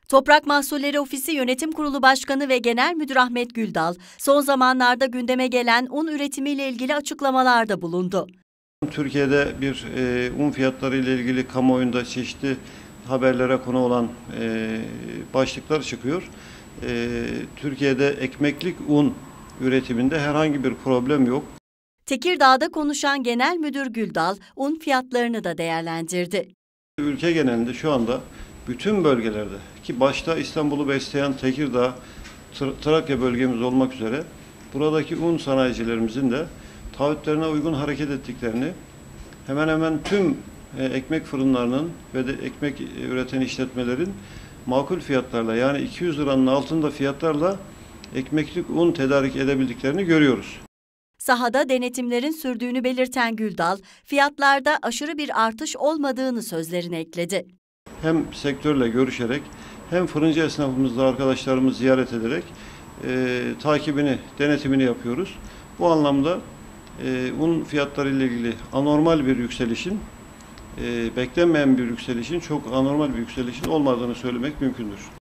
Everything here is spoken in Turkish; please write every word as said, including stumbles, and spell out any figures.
Toprak Mahsulleri Ofisi Yönetim Kurulu Başkanı ve Genel Müdür Ahmet Güldal, son zamanlarda gündeme gelen un üretimiyle ilgili açıklamalarda bulundu. Türkiye'de bir e, un fiyatları ile ilgili kamuoyunda çeşitli haberlere konu olan e, başlıklar çıkıyor. E, Türkiye'de ekmeklik un üretiminde herhangi bir problem yok. Tekirdağ'da konuşan Genel Müdür Güldal, un fiyatlarını da değerlendirdi. Ülke genelinde şu anda bütün bölgelerde, ki başta İstanbul'u besleyen Tekirdağ, Trakya bölgemiz olmak üzere buradaki un sanayicilerimizin de taahhütlerine uygun hareket ettiklerini, hemen hemen tüm e, ekmek fırınlarının ve de ekmek üreten işletmelerin makul fiyatlarla, yani iki yüz liranın altında fiyatlarla ekmeklik un tedarik edebildiklerini görüyoruz. Sahada denetimlerin sürdüğünü belirten Güldal, fiyatlarda aşırı bir artış olmadığını sözlerine ekledi. Hem sektörle görüşerek hem fırıncı esnafımızla arkadaşlarımızı ziyaret ederek e, takibini, denetimini yapıyoruz. Bu anlamda e, un fiyatları ile ilgili anormal bir yükselişin, e, beklenmeyen bir yükselişin, çok anormal bir yükselişin olmadığını söylemek mümkündür.